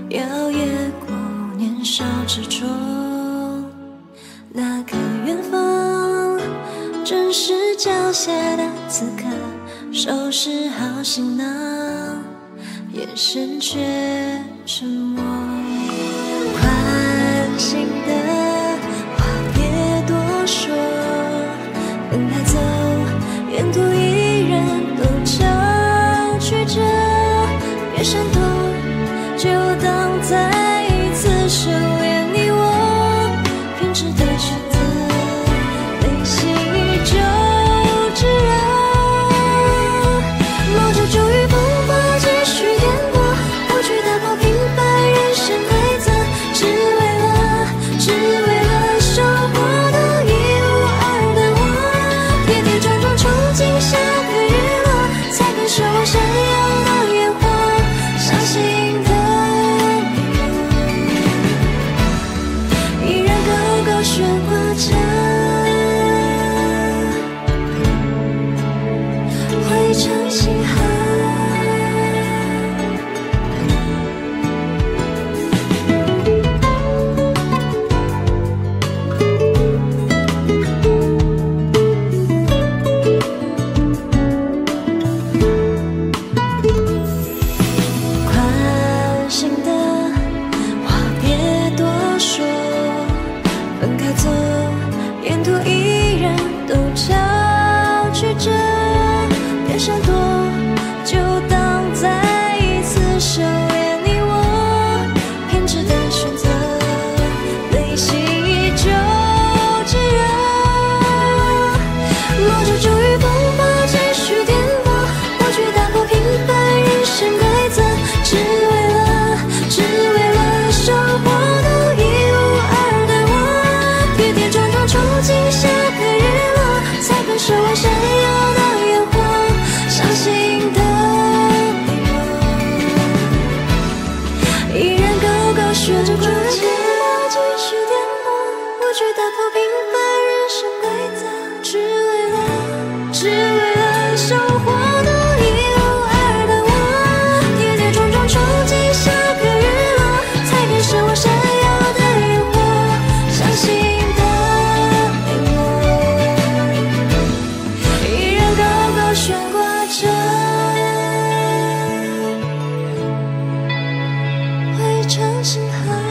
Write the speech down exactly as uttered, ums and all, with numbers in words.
摇曳过年少执着，那个远方正是脚下的此刻，收拾好行囊，眼神却沉默。宽心的话别多说，分开走，沿途依然都交曲折，别闪躲，就当再一次修炼你我偏执的选择，内心依旧炙热，冒着骤雨风暴继续颠簸，不去打破平凡人生规则，只为了只为了收获独一无二的我，跌跌撞撞冲进下个日落，才感受我闪耀的烟火，相信的悬挂着，汇成星河。宽心的话别多说，分开走，沿途依然都交曲折，别闪躲，就当再一次修炼你我偏执的选择，内心依旧炙热，冒着骤雨风暴继续颠簸，不去打破平凡人生规则，只为了只为了收获独一无二的我，跌跌撞撞冲进下个日落，才感受我闪耀的烟火，相信的你我，依然高高悬着挂着，继续颠簸，不去打破平凡人生规则，只为了只为了收获独一无二的我，跌跌撞撞冲进下个日落，才感受我闪耀的烟火，相信的你我，依然高高悬挂着，汇成星河。